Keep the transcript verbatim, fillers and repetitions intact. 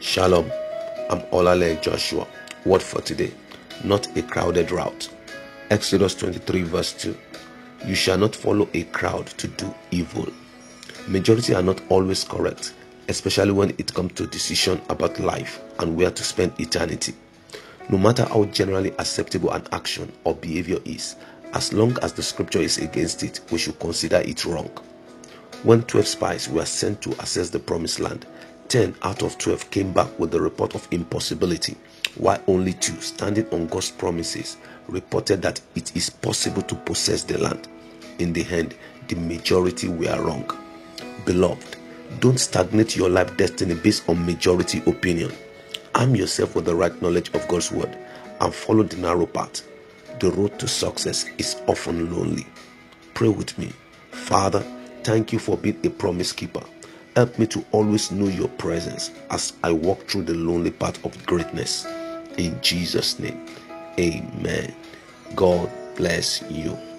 Shalom, I'm Olale Joshua. Word for today, not a crowded route. Exodus twenty-three verse two. You shall not follow a crowd to do evil. Majority are not always correct, especially when it comes to decision about life and where to spend eternity. No matter how generally acceptable an action or behavior is, as long as the scripture is against it, we should consider it wrong. When twelve spies were sent to assess the promised land, ten out of twelve came back with the report of impossibility, while only two, standing on God's promises, reported that it is possible to possess the land. In the end, the majority were wrong. Beloved, don't stagnate your life destiny based on majority opinion. Arm yourself with the right knowledge of God's word and follow the narrow path. The road to success is often lonely. Pray with me. Father, thank you for being a promise keeper. Help me to always know your presence as I walk through the lonely path of greatness. In Jesus' name, amen. God bless you.